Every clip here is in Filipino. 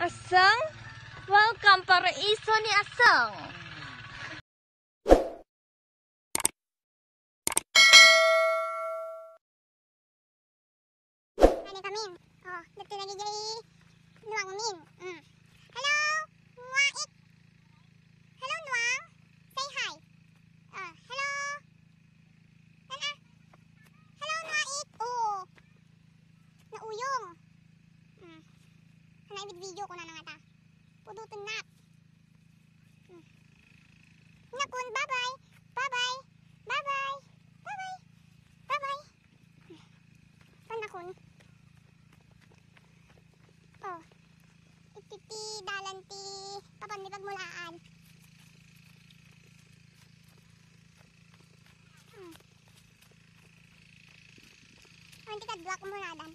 Asang? Welcome paraiso ni Asang. Ano kami? Oh, dito nagigay nuwang min. Hello, Nuwait. Hello, Nuwang. Say hi. Hello. Nana. Hello, Nuwait. Oh. Nauyong. Hanay video ko na nga ta. Pudutin na. Nakun, bye-bye. Bye-bye. Bye-bye. Bye-bye. Bye-bye. Panakun. Oh. Ititi dalanti papan di pagmulaan. Anti kadwa kumuladan.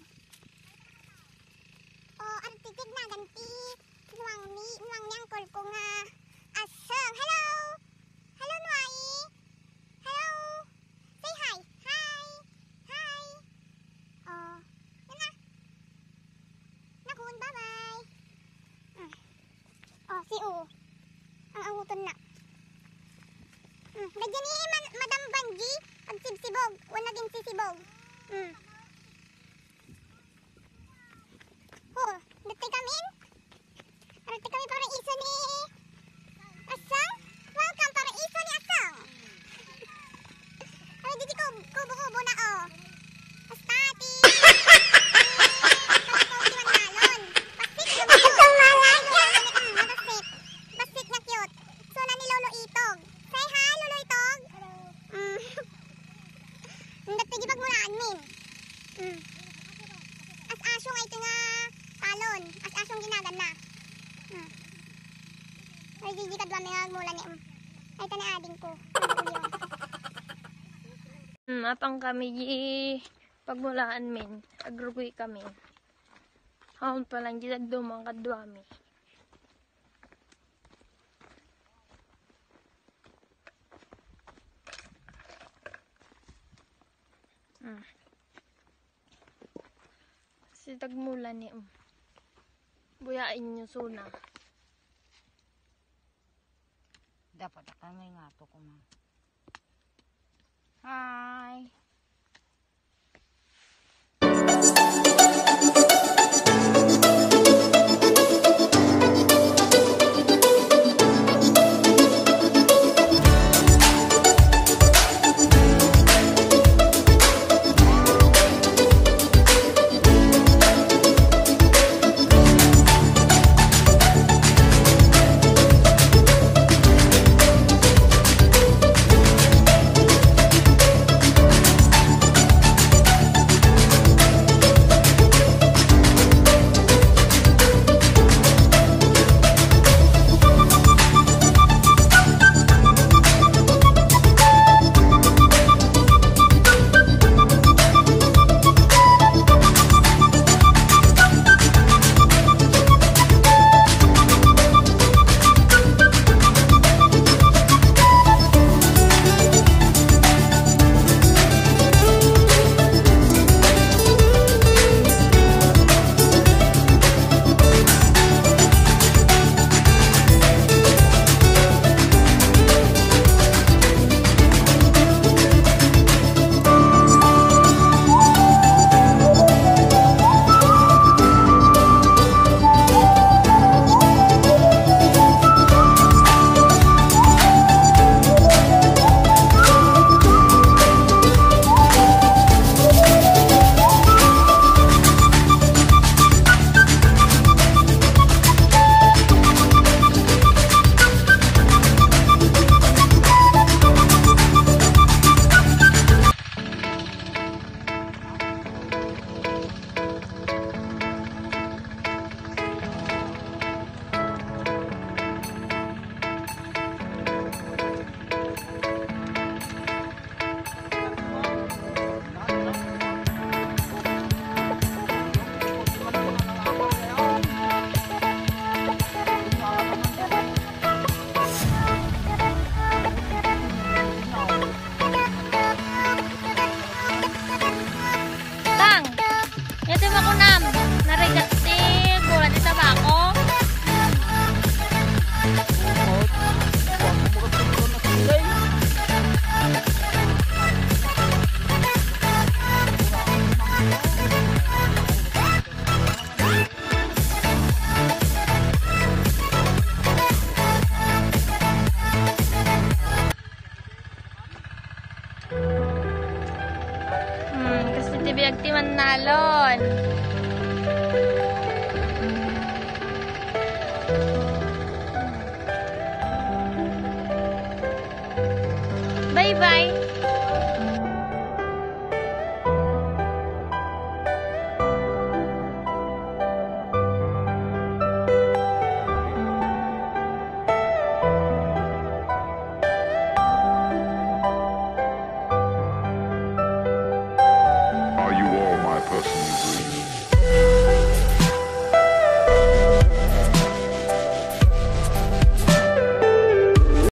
Oh, artitig na ganti nuwang niyang kol ko nga asang. Hello. Hello, Nuai. Hello. Say hi. Hi. Hi. Oh. Yan na. Nakun, bye-bye. Oh, si U. Ang anguton na. Lagyan ni Madam Banji pag sibsibog. Wala din sisibog. Oh, dati kami. Dati kami para iso ni Asang. Welcome para iso ni Asang. Ay, dito ko kubo-kubo na oh. Pastati. Basit na cute. So na ni Lolo Itog. Say hi, Lolo Itog. Hindi pigi pagmulaan min. As-asyong ay ito nga talon. As-asyong ginagan na. Ay, di ka duwami nga mula ni ay ito na ading ko. Apang kami pagmulaan min. Agrupi kami. Haon pa lang dito dumang kadwami. Si tagmula ni buyain nyo suna. Dapat kami nga to kuma. Hi.